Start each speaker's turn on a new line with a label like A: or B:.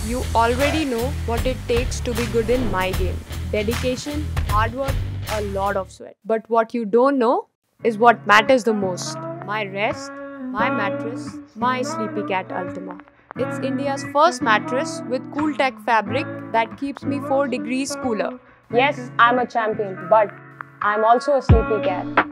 A: You already know what it takes to be good in my game. Dedication, hard work, a lot of sweat. But what you don't know is what matters the most. My rest, my mattress, my SleepyCat Ultima. It's India's first mattress with CoolTEC Fabric that keeps me 4 degrees cooler.
B: Yes, I'm a champion, but I'm also a sleepy cat.